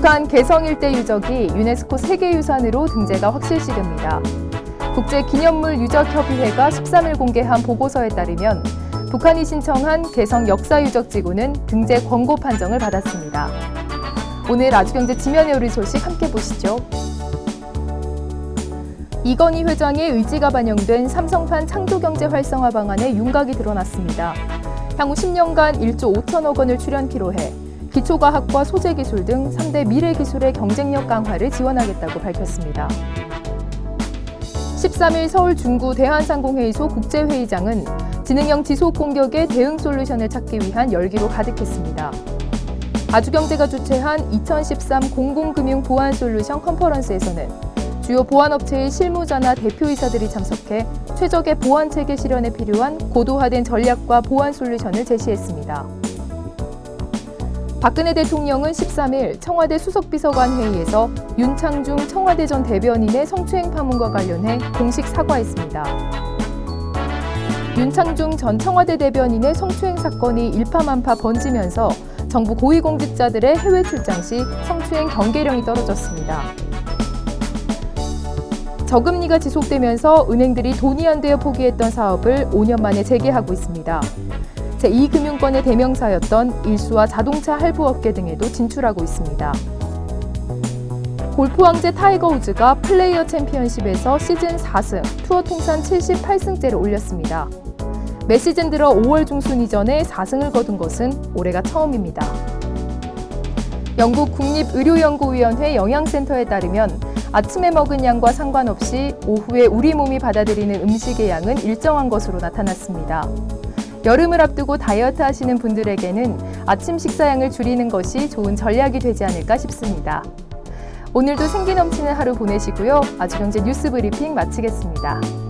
북한 개성 일대 유적이 유네스코 세계유산으로 등재가 확실시됩니다. 국제기념물유적협의회가 13일 공개한 보고서에 따르면 북한이 신청한 개성 역사유적지구는 등재 권고 판정을 받았습니다. 오늘 아주경제 지면의 우리 소식 함께 보시죠. 이건희 회장의 의지가 반영된 삼성판 창조경제 활성화 방안의 윤곽이 드러났습니다. 향후 10년간 1조 5천억 원을 출연키로 해 기초과학과 소재기술 등 3대 미래기술의 경쟁력 강화를 지원하겠다고 밝혔습니다. 13일 서울 중구 대한상공회의소 국제회의장은 지능형 지속공격의 대응 솔루션을 찾기 위한 열기로 가득했습니다. 아주경제가 주최한 2013 공공금융보안솔루션 컨퍼런스에서는 주요 보안업체의 실무자나 대표이사들이 참석해 최적의 보안체계 실현에 필요한 고도화된 전략과 보안 솔루션을 제시했습니다. 박근혜 대통령은 13일 청와대 수석비서관 회의에서 윤창중 청와대 전 대변인의 성추행 파문과 관련해 공식 사과했습니다. 윤창중 전 청와대 대변인의 성추행 사건이 일파만파 번지면서 정부 고위공직자들의 해외 출장 시 성추행 경계령이 떨어졌습니다. 저금리가 지속되면서 은행들이 돈이 안 되어 포기했던 사업을 5년 만에 재개하고 있습니다. 제2금융권의 대명사였던 일수와 자동차 할부업계 등에도 진출하고 있습니다. 골프 왕제 타이거 우즈가 플레이어 챔피언십에서 시즌 4승, 투어 통산 78승째를 올렸습니다. 매 시즌 들어 5월 중순 이전에 4승을 거둔 것은 올해가 처음입니다. 영국 국립의료연구위원회 영양센터에 따르면 아침에 먹은 양과 상관없이 오후에 우리 몸이 받아들이는 음식의 양은 일정한 것으로 나타났습니다. 여름을 앞두고 다이어트 하시는 분들에게는 아침 식사량을 줄이는 것이 좋은 전략이 되지 않을까 싶습니다. 오늘도 생기 넘치는 하루 보내시고요. 아주경제 뉴스 브리핑 마치겠습니다.